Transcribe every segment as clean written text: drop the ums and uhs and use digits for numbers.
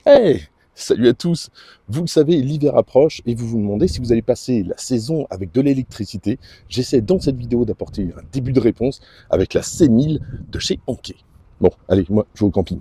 Hey! Salut à tous! Vous le savez, l'hiver approche et vous vous demandez si vous allez passer la saison avec de l'électricité. J'essaie dans cette vidéo d'apporter un début de réponse avec la C1000 de chez Anke. Bon, allez, moi, je vais au camping.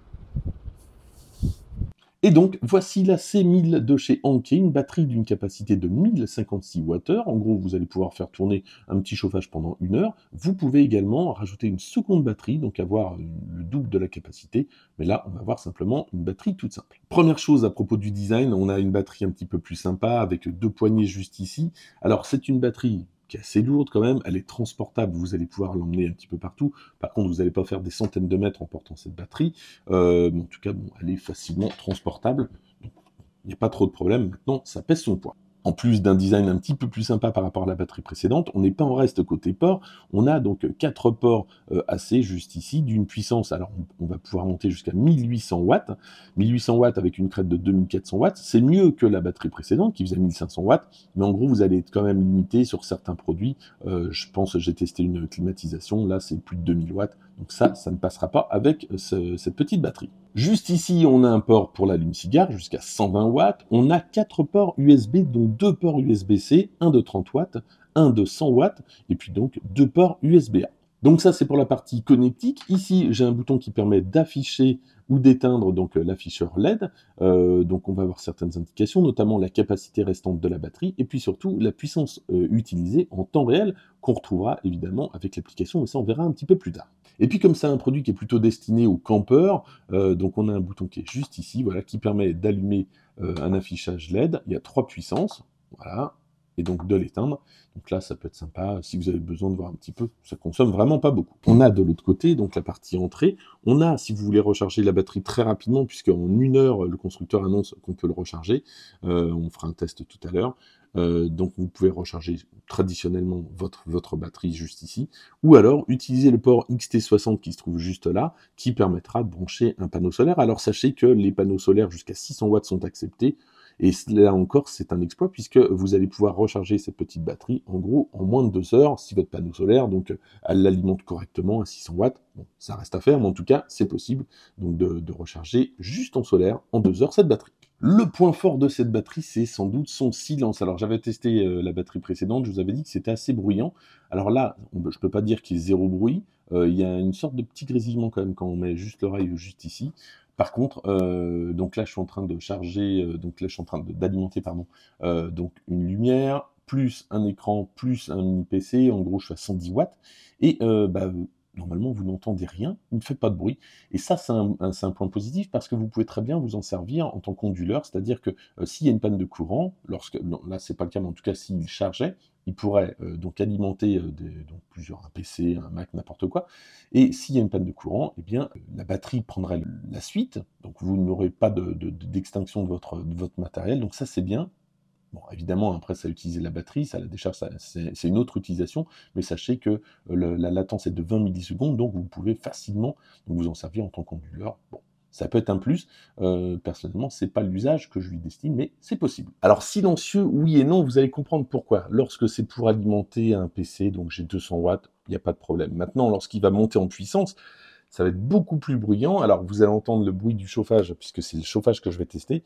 Et donc, voici la C1000 de chez Anke, une batterie d'une capacité de 1056 Wh. En gros, vous allez pouvoir faire tourner un petit chauffage pendant 1 heure. Vous pouvez également rajouter une seconde batterie, donc avoir le double de la capacité. Mais là, on va voir simplement une batterie toute simple. Première chose à propos du design, on a une batterie un petit peu plus sympa avec 2 poignées juste ici. Alors, c'est une batterie qui est assez lourde quand même, elle est transportable, vous allez pouvoir l'emmener un petit peu partout. Par contre, vous n'allez pas faire des centaines de mètres en portant cette batterie. Mais en tout cas, bon, elle est facilement transportable. Donc, il n'y a pas trop de problème. Maintenant, ça pèse son poids. En plus d'un design un petit peu plus sympa par rapport à la batterie précédente, on n'est pas en reste côté port. On a donc 4 ports AC juste ici, d'une puissance, alors on va pouvoir monter jusqu'à 1800 watts. 1800 watts avec une crête de 2400 watts, c'est mieux que la batterie précédente qui faisait 1500 watts, mais en gros vous allez être quand même limité sur certains produits. Je pense que j'ai testé une climatisation, là c'est plus de 2000 watts, donc ça ne passera pas avec cette petite batterie. Juste ici, on a un port pour l'allume-cigare jusqu'à 120 watts. On a 4 ports USB, dont 2 ports USB-C, un de 30 watts, un de 100 watts, et puis donc 2 ports USB-A. Donc ça, c'est pour la partie connectique. Ici, j'ai un bouton qui permet d'afficher ou d'éteindre donc l'afficheur LED. Donc on va avoir certaines indications, notamment la capacité restante de la batterie, et puis surtout la puissance utilisée en temps réel, qu'on retrouvera évidemment avec l'application, mais ça on verra un petit peu plus tard. Et puis comme c'est un produit qui est plutôt destiné aux campeurs, donc on a un bouton qui est juste ici, voilà, qui permet d'allumer un affichage LED. Il y a 3 puissances, voilà, et donc de l'éteindre. Donc là, ça peut être sympa si vous avez besoin de voir un petit peu. Ça consomme vraiment pas beaucoup. On a de l'autre côté, donc la partie entrée. On a, si vous voulez recharger la batterie très rapidement, puisque en 1 heure, le constructeur annonce qu'on peut le recharger. On fera un test tout à l'heure. Donc vous pouvez recharger traditionnellement votre batterie juste ici, ou alors utiliser le port XT60 qui se trouve juste là, qui permettra de brancher un panneau solaire. Alors sachez que les panneaux solaires jusqu'à 600 watts sont acceptés, et là encore c'est un exploit puisque vous allez pouvoir recharger cette petite batterie en gros en moins de 2 heures si votre panneau solaire donc elle l'alimente correctement à 600 watts. Bon, ça reste à faire, mais en tout cas c'est possible donc de recharger juste en solaire en 2 heures cette batterie. Le point fort de cette batterie, c'est sans doute son silence. Alors j'avais testé la batterie précédente, je vous avais dit que c'était assez bruyant. Alors là, je ne peux pas dire qu'il y ait zéro bruit. Il y a une sorte de petit grésillement quand même quand on met juste l'oreille juste ici. Par contre, donc là je suis en train de charger, donc là je suis en train d'alimenter pardon, donc une lumière, plus un écran, plus un mini PC, en gros je suis à 110 watts, et normalement vous n'entendez rien, il ne fait pas de bruit, et ça c'est un point positif parce que vous pouvez très bien vous en servir en tant qu'onduleur, c'est-à-dire que s'il y a une panne de courant, non, là c'est pas le cas, mais en tout cas s'il chargeait, il pourrait donc alimenter donc plusieurs, un PC, un Mac, n'importe quoi, et s'il y a une panne de courant, eh bien la batterie prendrait la suite, donc vous n'aurez pas d'extinction de votre matériel, donc ça c'est bien. Bon, évidemment, après, ça a utilisé la batterie, ça la décharge, c'est une autre utilisation, mais sachez que la latence est de 20 millisecondes, donc vous pouvez facilement vous en servir en tant qu'onduleur. Bon, ça peut être un plus. Personnellement, c'est pas l'usage que je lui destine, mais c'est possible. Alors, silencieux, oui et non, vous allez comprendre pourquoi. Lorsque c'est pour alimenter un PC, donc j'ai 200 watts, il n'y a pas de problème. Maintenant, lorsqu'il va monter en puissance, ça va être beaucoup plus bruyant. Alors, vous allez entendre le bruit du chauffage, puisque c'est le chauffage que je vais tester.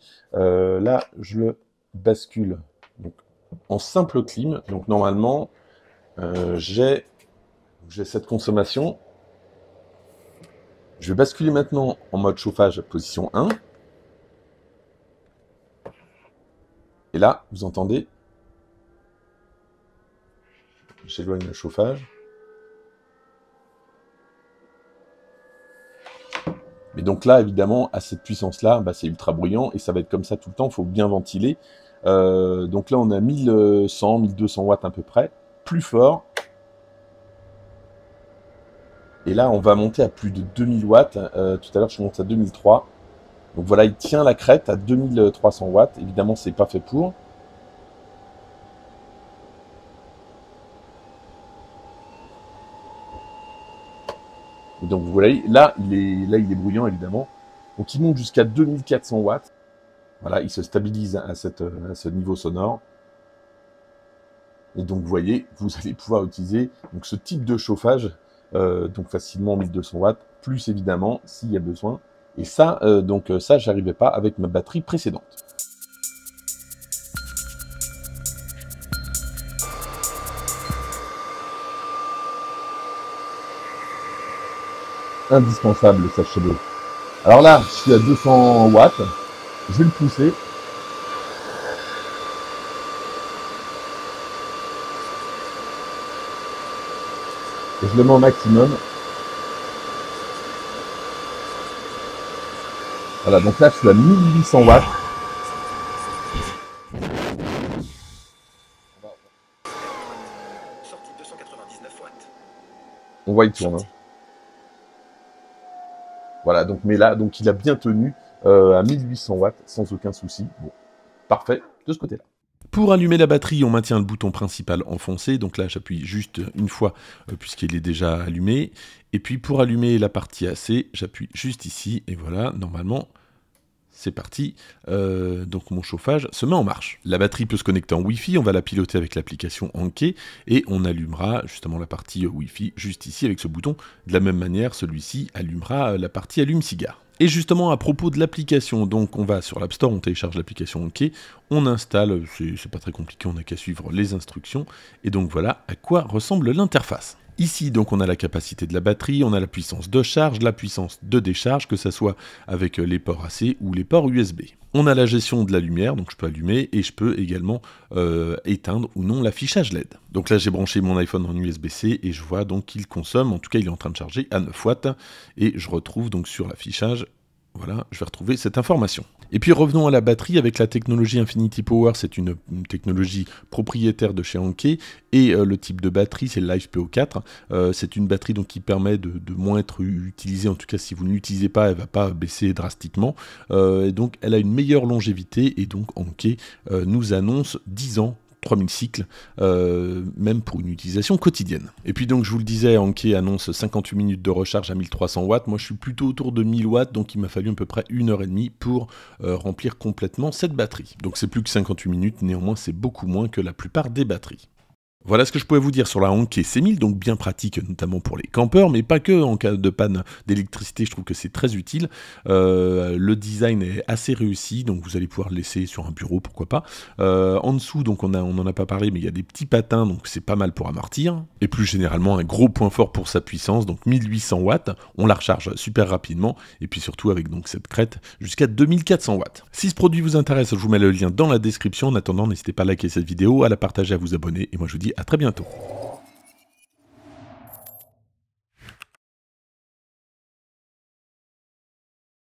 Là, je le bascule donc, en simple clim. Donc normalement, j'ai cette consommation. Je vais basculer maintenant en mode chauffage position 1. Et là, vous entendez, j'éloigne le chauffage. Mais donc là, évidemment, à cette puissance-là, c'est ultra bruyant et ça va être comme ça tout le temps. Il faut bien ventiler. Donc là, on a 1100, 1200 watts à peu près. Plus fort. Et là, on va monter à plus de 2000 watts. Tout à l'heure, je suis monté à 2003. Donc voilà, il tient la crête à 2300 watts. Évidemment, c'est pas fait pour. Et donc vous voyez, là, il est bruyant évidemment. Donc il monte jusqu'à 2400 watts. Voilà, il se stabilise à ce niveau sonore. Et donc vous voyez, vous allez pouvoir utiliser donc, ce type de chauffage, donc facilement 1200 watts, plus évidemment, s'il y a besoin, Et ça, ça, j'arrivais pas avec ma batterie précédente. Indispensable le sèche-cheveux. Alors là, je suis à 200 watts. Je vais le pousser. Et je le mets au maximum. Voilà, donc là, je suis à 1800 watts. On voit, il tourne. Hein. Voilà, donc, mais là, donc il a bien tenu à 1800 watts, sans aucun souci. Bon, parfait de ce côté-là. Pour allumer la batterie, on maintient le bouton principal enfoncé. Donc là, j'appuie juste une fois puisqu'il est déjà allumé. Et puis pour allumer la partie AC, j'appuie juste ici. Et voilà, normalement, c'est parti. Donc mon chauffage se met en marche. La batterie peut se connecter en Wi-Fi. On va la piloter avec l'application Anke. Et on allumera justement la partie Wi-Fi juste ici avec ce bouton. De la même manière, celui-ci allumera la partie allume-cigare. Et justement, à propos de l'application, donc on va sur l'App Store, on télécharge l'application Anke, on installe, c'est pas très compliqué, on n'a qu'à suivre les instructions, et donc voilà à quoi ressemble l'interface. Ici, donc, on a la capacité de la batterie, on a la puissance de charge, la puissance de décharge, que ce soit avec les ports AC ou les ports USB. On a la gestion de la lumière, donc je peux allumer, et je peux également éteindre ou non l'affichage LED. Donc là, j'ai branché mon iPhone en USB-C, et je vois donc qu'il consomme, en tout cas, il est en train de charger à 9 watts, et je retrouve donc sur l'affichage, voilà, je vais retrouver cette information. Et puis revenons à la batterie avec la technologie Infinity Power, c'est une technologie propriétaire de chez Anke, et le type de batterie c'est le LiFePO4, c'est une batterie donc, qui permet de moins être utilisée, en tout cas si vous ne l'utilisez pas, elle ne va pas baisser drastiquement, et donc elle a une meilleure longévité, et donc Anke nous annonce 10 ans 3000 cycles, même pour une utilisation quotidienne. Et puis donc je vous le disais, Anke annonce 58 minutes de recharge à 1300 watts, moi je suis plutôt autour de 1000 watts, donc il m'a fallu à peu près 1h30 pour remplir complètement cette batterie. Donc c'est plus que 58 minutes, néanmoins c'est beaucoup moins que la plupart des batteries. Voilà ce que je pouvais vous dire sur la Anke C1000, donc bien pratique notamment pour les campeurs, mais pas que, en cas de panne d'électricité, je trouve que c'est très utile. Le design est assez réussi, donc vous allez pouvoir le laisser sur un bureau, pourquoi pas. En dessous, donc on n'en a pas parlé, mais il y a des petits patins, donc c'est pas mal pour amortir. Et plus généralement, un gros point fort pour sa puissance, donc 1800 watts, on la recharge super rapidement, et puis surtout avec donc cette crête jusqu'à 2400 watts. Si ce produit vous intéresse, je vous mets le lien dans la description. En attendant, n'hésitez pas à liker cette vidéo, à la partager, à vous abonner, et moi je vous dis à très bientôt.